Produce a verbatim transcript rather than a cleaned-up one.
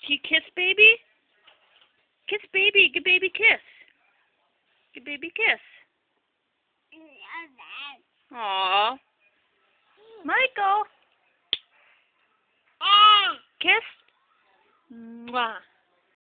She kiss baby? Kiss baby. Give baby kiss. Give baby kiss. Aww. Michael. Kiss. Mwah.